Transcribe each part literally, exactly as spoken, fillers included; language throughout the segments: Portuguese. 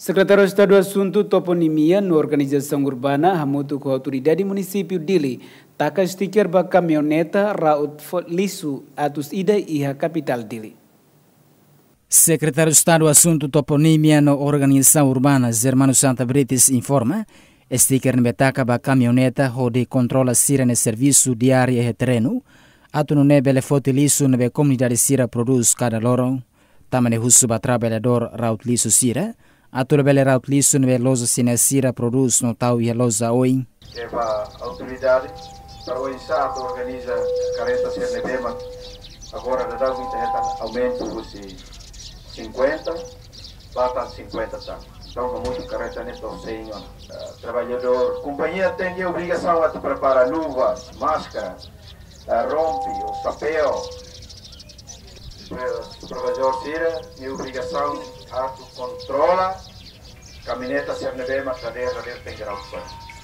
Secretário de Estado do Assunto Toponimia na Organização Urbana Hamutuk Autoridade Munisípiu Díli, Taka Stiker ba Kamioneta, Raut, Lixu, Atus e a capital Díli. Secretário de Estado do Assunto Toponimia na Organização Urbana Germano Santa Britis informa, Stiker na Taka ba Kamioneta, onde controla sira no serviço diário e terreno, atu no nebele foto Lixu na comunidade sira produz cada loro, tamane husu ba trabalhador Raut Lixu sira, atu lebele Raut Lixu na loja sina sira produz no tau e loja oi. É a autoridade para o SEATOU organiza careta ser nebema agora da dá muita reta aumento os cinquenta bata cinquenta tá. Então muito careta neto senhor trabalhador companhia tem a obrigação a preparar luvas, máscara, rompe o chapéu. O supervisor tira e obrigação a controla Kamioneta ser nebema cadeira dele tem grau de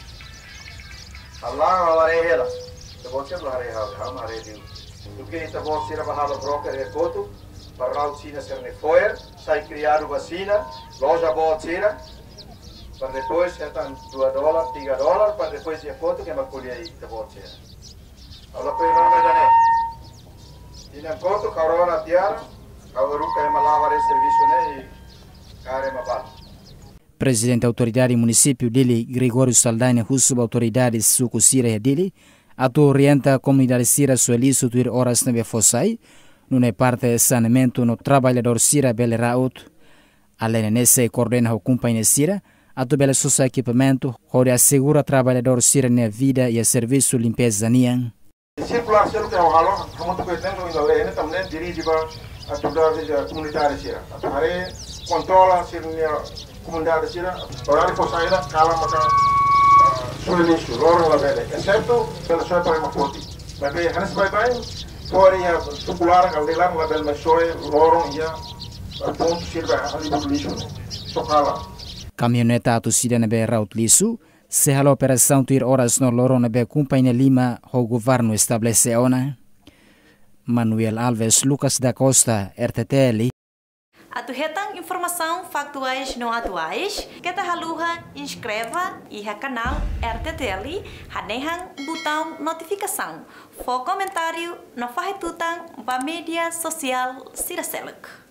Allah alare hela, tabo ser alare hela, ham alare diu. Porque tabo ser bahalo broker e koto, para Raut sina ser ne foer, sai criar vacina, loja boa tira, para depois setan dua dolar, tiga dolar, para depois ia foto que maculia aí tabo ser. Allah pe não me dane. Ina koto corona tiara, kawaru que malava esse serviço né e care mabal. Presidente da Autoridade Munisípiu Díli, Gregório Saldanha, Hussub Autoridade Suku Sira e Díli, atu orienta a comunidade Sira Suelisu tuir horas na Befosai, não é parte de saneamento no trabalhador Sira Bele Raut. Além nesse coordena o companhia Sira, atu bele sosa equipamento, onde assegura trabalhador Sira na vida e a serviço limpeza nian. Circular selo que é o halo, como tu pretendo ainda ler, né? Também dirige para a atividade comunitária Sira. A tare controla Sira comunidade Sira, horário for saída, cala maka Suelisu, lorong la bele, exceto pela sua para uma foto. Mas bem, hanes vai bem, fora ia circular, caldelar la bele, mas só lorong ia ponto Sira ali do lixo, só cala. Kamioneta Atus na be Raut Lixu, se a operação tuir horas no lorong na be companhia Lima, o governo estabelece ona. Manuel Alves Lucas da Costa, R T T L. Atu hetang informação factuais não atuais, que ta haluha inscreva e ha canal R T T L, hanehang botão notificação, for comentário, no farretutang ba mídia social Sira Selek.